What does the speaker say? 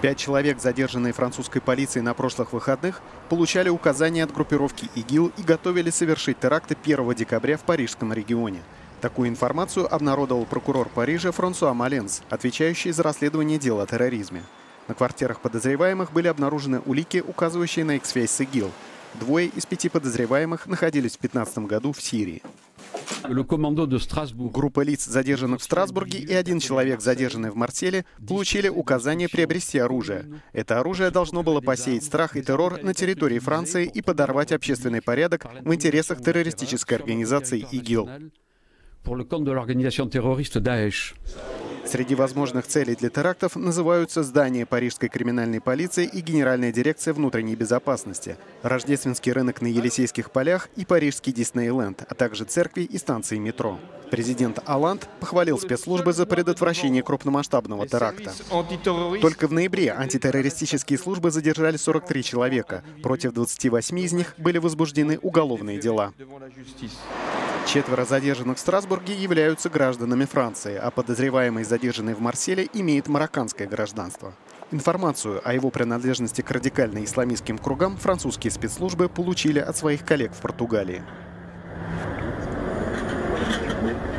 5 человек, задержанные французской полицией на прошлых выходных, получали указания от группировки ИГИЛ и готовили совершить теракты 1 декабря в парижском регионе. Такую информацию обнародовал прокурор Парижа Франсуа Маленс, отвечающий за расследование дел о терроризме. На квартирах подозреваемых были обнаружены улики, указывающие на их связь с ИГИЛ. 2 из 5 подозреваемых находились в 2015 году в Сирии. Группа лиц, задержанных в Страсбурге, и 1 человек, задержанный в Марселе, получили указание приобрести оружие. Это оружие должно было посеять страх и террор на территории Франции и подорвать общественный порядок в интересах террористической организации ИГИЛ. Среди возможных целей для терактов называются здание парижской криминальной полиции и Генеральная дирекция внутренней безопасности, рождественский рынок на Елисейских полях и парижский Диснейленд, а также церкви и станции метро. Президент Олланд похвалил спецслужбы за предотвращение крупномасштабного теракта. Только в ноябре антитеррористические службы задержали 43 человека. Против 28 из них были возбуждены уголовные дела. 4 задержанных в Страсбурге являются гражданами Франции, а подозреваемый, задержанный в Марселе, имеет марокканское гражданство. Информацию о его принадлежности к радикально-исламистским кругам французские спецслужбы получили от своих коллег в Португалии.